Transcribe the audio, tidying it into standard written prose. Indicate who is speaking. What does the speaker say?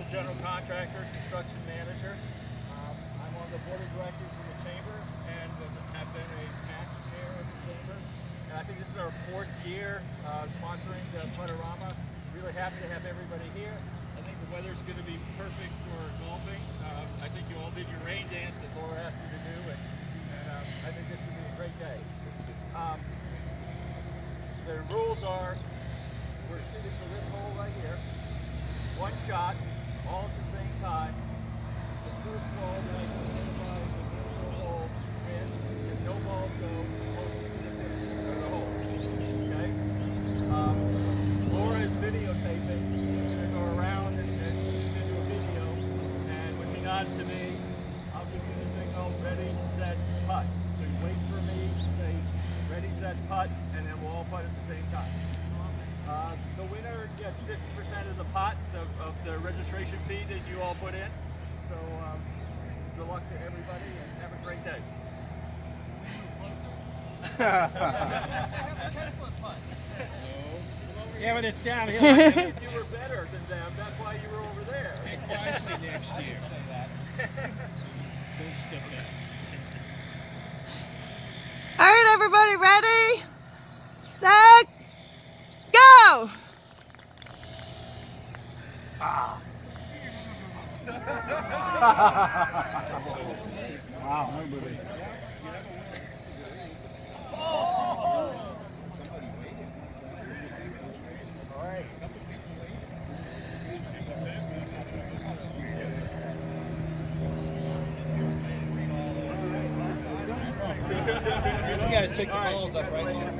Speaker 1: general contractor, construction manager. I'm on the board of directors of the chamber and have been a past chair of the chamber. And I think this is our 4th year sponsoring the Putterama. Really happy to have everybody here. I think the weather's going to be perfect for golfing. I think you all did your rain dance that Fore asked you to do, and I think this will be a great day. The rules are, we're shooting for this hole right here. One shot, all at the same time. The first ball that I can identify is the middle hole in. If no balls go, the hole. Okay? Laura is videotaping. She's going to go around and do a video. And when she nods to me, I'll give you the signal, ready, set, putt. So you wait for me to say, ready, set, putt, and then we'll all putt at the same time. The winner gets 50% of the pot of the registration fee that you all put in. So good luck to everybody and have a great day.
Speaker 2: Yeah, but it's downhill.
Speaker 1: If you were better than them, that's why you were over there.
Speaker 2: Pick wisely next year. I didn't say that. Don't step back.
Speaker 3: All right, everybody, ready, set, go!
Speaker 2: Ah. Wow.
Speaker 4: You guys pick the balls up right now.